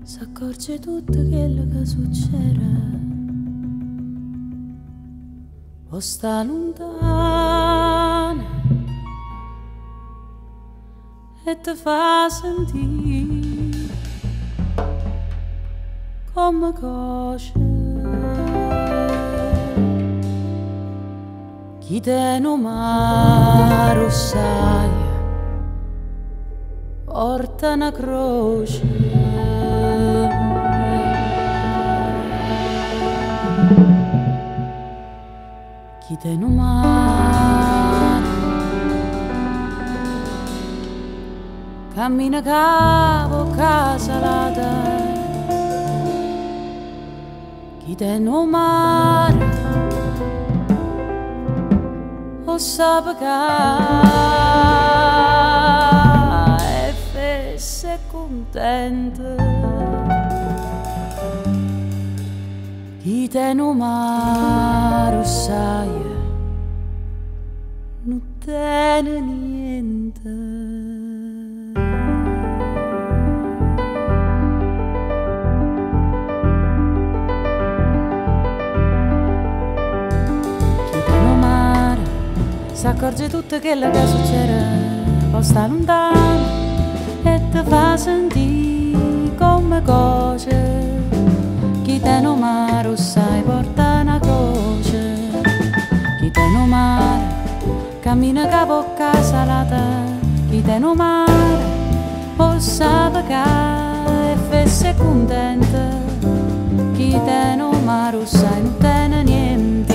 s'accorge tutto quello che succede. O sta lontana e ti fa sentire come cose chi te non maro sai porta una croce. Chi te non mare cammina capo casalata. Chi te non mare o sa pagare e fesse contenta. Chi te non mare sai non tiene niente. S'accorge tutto quello che succede, poi sta lontano e ti fa sentire come cose. Chi te non mare sai porta una croce. Chi te non mare cammina capo a casa lata. Chi te non mare possa pagare e fesse contenta. Chi te non mare sai non tiene niente.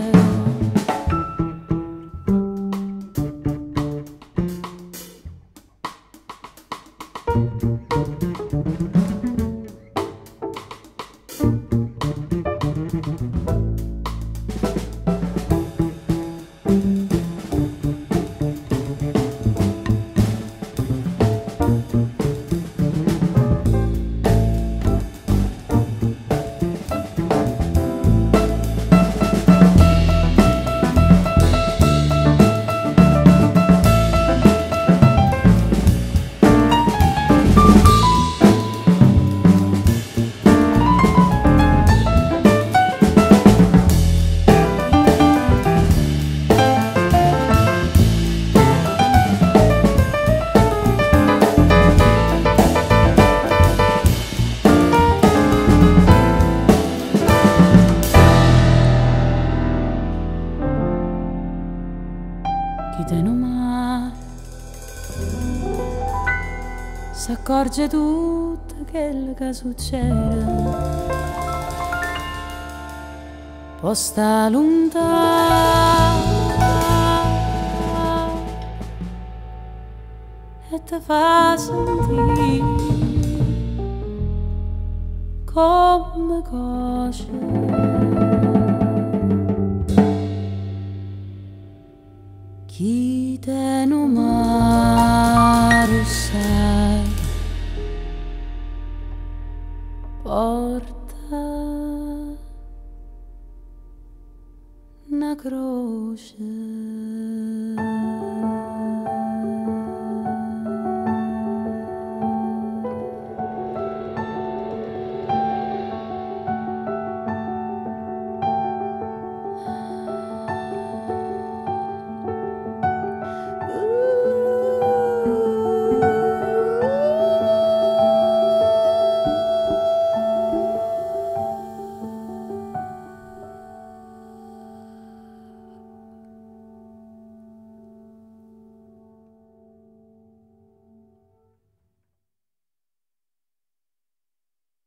Chi te non mare s'accorge tutto quello che succede, poi sta lontano e ti fa sentire come cose. Chi te non mare sai porta una croce.